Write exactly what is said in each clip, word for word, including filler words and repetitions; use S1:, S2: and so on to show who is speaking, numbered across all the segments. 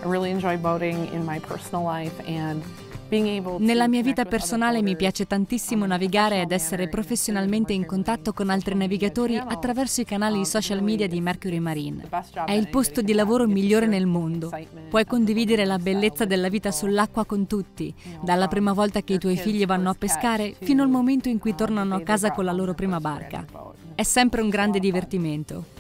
S1: really enjoy boating in my personal life and
S2: Nella mia vita personale mi piace tantissimo navigare ed essere professionalmente in contatto con altri navigatori attraverso i canali social media di Mercury Marine. È il posto di lavoro migliore nel mondo. Puoi condividere la bellezza della vita sull'acqua con tutti, dalla prima volta che i tuoi figli vanno a pescare fino al momento in cui tornano a casa con la loro prima barca. È sempre un grande divertimento.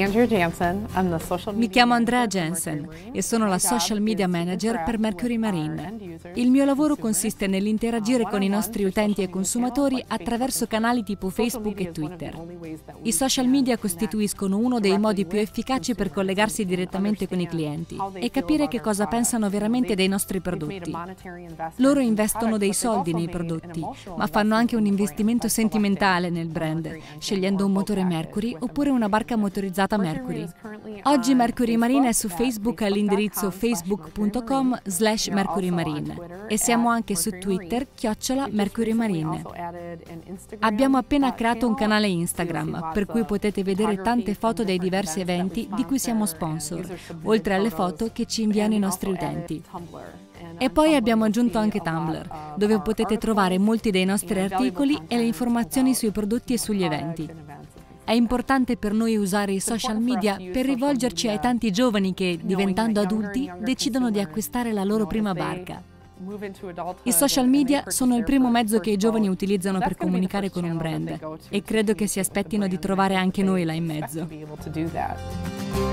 S2: Mi chiamo Andrea Jensen e sono la Social Media Manager per Mercury Marine. Il mio lavoro consiste nell'interagire con i nostri utenti e consumatori attraverso canali tipo Facebook e Twitter. I social media costituiscono uno dei modi più efficaci per collegarsi direttamente con i clienti e capire che cosa pensano veramente dei nostri prodotti. Loro investono dei soldi nei prodotti, ma fanno anche un investimento sentimentale nel brand, scegliendo un motore Mercury oppure una barca motorizzata Mercury. Oggi Mercury Marine è su Facebook all'indirizzo facebook punto com slash Mercury Marine e siamo anche su Twitter chiocciola Mercury Marine. Abbiamo appena creato un canale Instagram per cui potete vedere tante foto dei diversi eventi di cui siamo sponsor, oltre alle foto che ci inviano i nostri utenti. E poi abbiamo aggiunto anche Tumblr, dove potete trovare molti dei nostri articoli e le informazioni sui prodotti e sugli eventi. È importante per noi usare i social media per rivolgerci ai tanti giovani che, diventando adulti, decidono di acquistare la loro prima barca. I social media sono il primo mezzo che i giovani utilizzano per comunicare con un brand e credo che si aspettino di trovare anche noi là in mezzo.